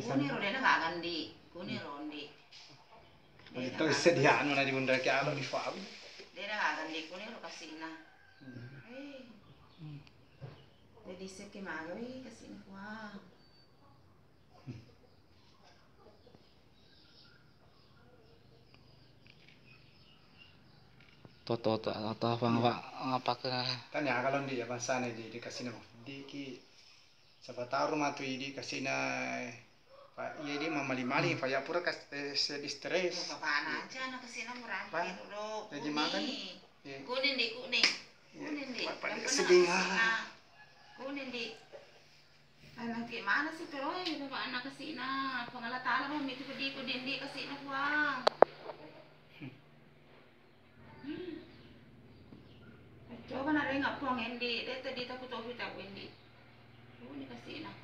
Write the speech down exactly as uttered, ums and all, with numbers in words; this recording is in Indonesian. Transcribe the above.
Kuni ro dena kagan di, kuni rondi. Itu sediaan na di bunda kaya alo di fab. Dena kagan di kuni ro kasina. Hei. Jadi seke magawi kasina kuah. Toto toto toto apa apa apa ke Tanya kalau di ya bangsa nih di di kasina di ki siapa rumah tu di kasina pak iya di mama mali pak ya pura kas sedih stres. Apaan aja anak kesina murah dulu. Jadi makan Kuning di kuning. Kuning di. Sedih ah. Kuning di. Anak gimana sih tuh ya pak anak kesina pengalatala mau itu di kuning di kesina kuang. Coba nari nggak puang endi, dia tadi takut tahu kita endi. Oh ini kasih nak.